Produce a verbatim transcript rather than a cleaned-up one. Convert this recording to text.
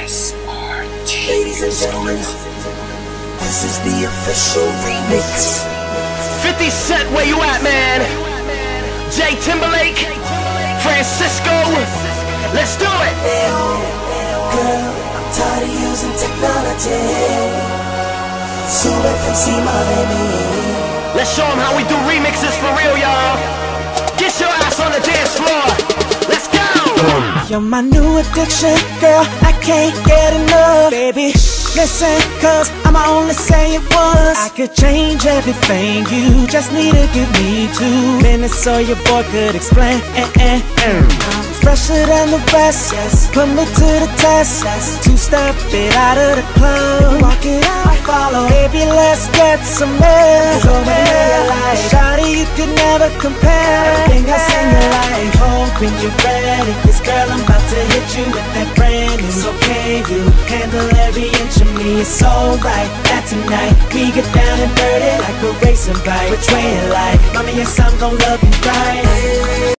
S R T. Ladies and gentlemen, this is the official remix. fifty Cent, where you at, man? J Timberlake, Francisco, let's do it. Girl, I'm tired of using technology, so let them see my baby. Let's show them how we do remixes for real, y'all. Get your ass on the dance floor. Let's go. You're my new addiction, girl, I can't get enough. Baby, listen, cause I'ma only say it once. I could change everything, you just need to give me two minutes so your boy could explain. eh, eh, eh. I'm fresher than the rest, yes. Put me to the test, two-step it out of the club, walk it out, follow. Baby, let's get some rest. Show me your life, shawty, you could never compare. Everything I sing you like, hope when you're ready. This girl, I'm about to hit you with that brand new. So can you handle every inch of me? It's alright that tonight we get down and dirty like a racing bike. Which way you like? Mommy, yes, I'm gon' love you right.